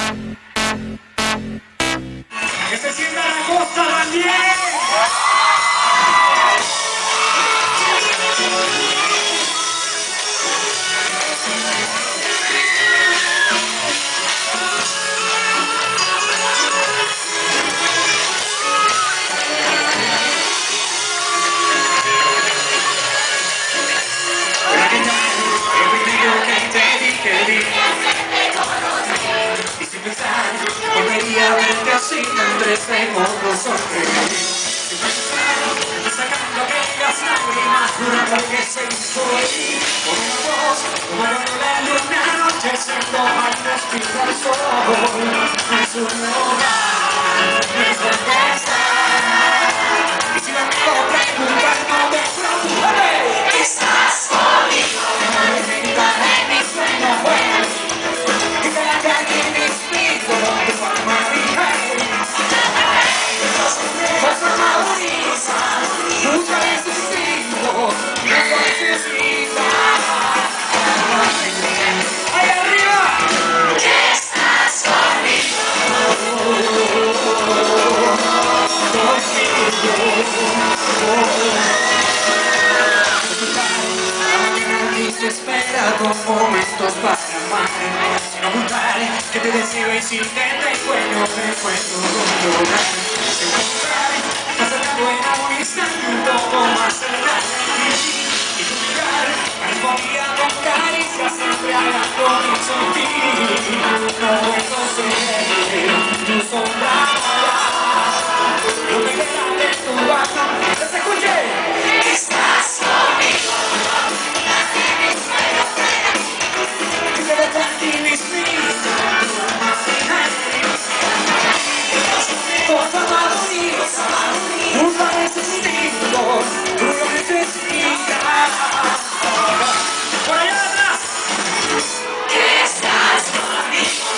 Que se sienta la costa también. Y sin pensar, volvería a verte así, entre otros ojos. Sacando aquellas lágrimas, jurando que se hizo ir. Por una voz, tomando la luna, anocheciendo al respirar el sol. No es un hogar, no es donde estar. Y si la vengo preguntando, me preguntaré: ¿estás conmigo? No me gritaré mis sueños. Y que la calle me explico, de forma vital. Los amados, muchas veces digo, no necesitas. ¡Ahí arriba! Que estás conmigo. Y se espera con momentos para amar. Sin ocultar que te deseo y si te encuentro con llorar. Más cercano en algún instante, un poco más cercano y tu mirar respondía con caricias embriagando mi sentir. No puedo ser tu sombra, no me queda de tu bajo. ¡Que se escuche! Estás conmigo, y se ve en mis por favor, usa ese estilo, tú lo necesitas. Por allá atrás. Que estás conmigo.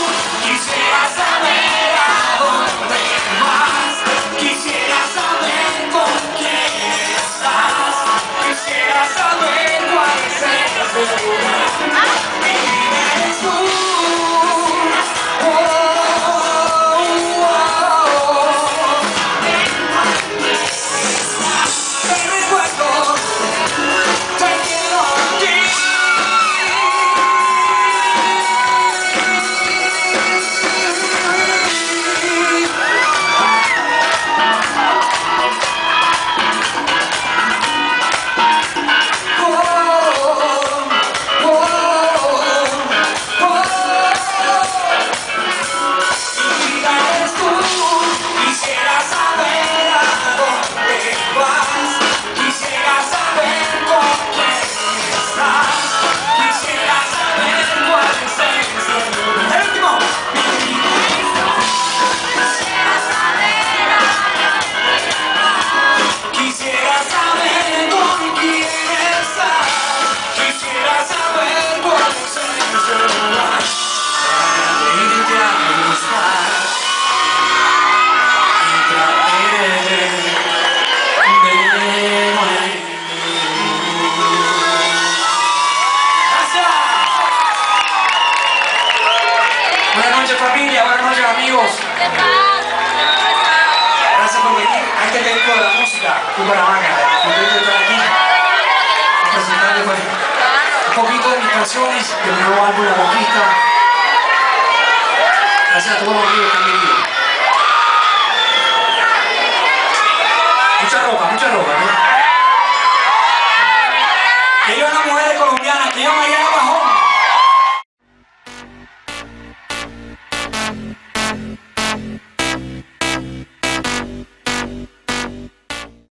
Quisiera saber el nuevo álbum La Conquista. Gracias a todos los amigos también.